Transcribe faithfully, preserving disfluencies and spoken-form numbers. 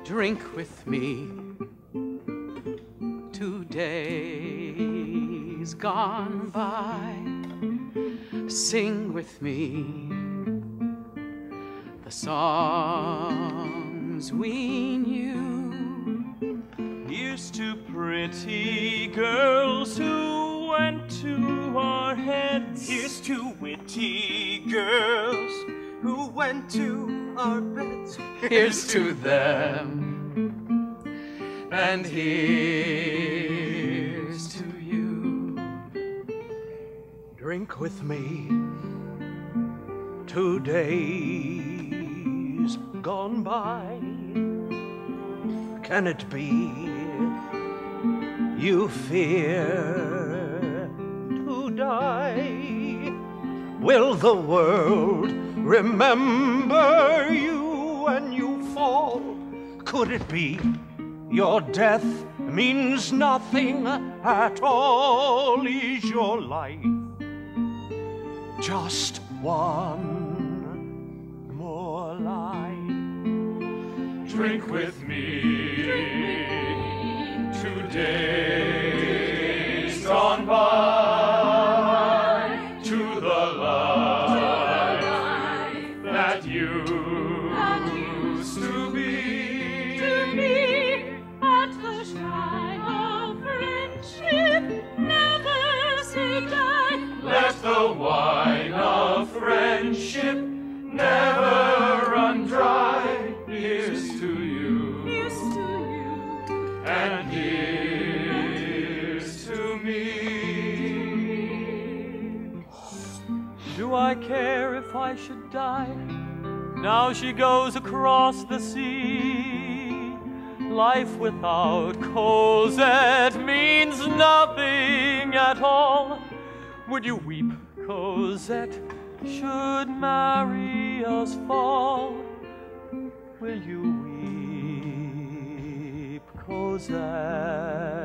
Drink with me. Two days gone by. Sing with me the songs we knew. Here's to pretty girls who went to our heads. Here's to witty girls who went to our beds. Here's to them, and here's to you. Drink with me. Two days gone by. Can it be you fear to die? Will the world remember you when you fall? Could it be your death means nothing at all? Is your life just one more lie? Drink with me. Two days gone by. To the life that you used to be. To me, at the shrine of friendship, never say die. Let the wine of friendship never run dry. Here's to you, Here's to you, and here's to me. Do I care if I should die? Now she goes across the sea. Life without Cosette means nothing at all. Would you weep, Cosette, should Marius fall? Will you weep, Cosette?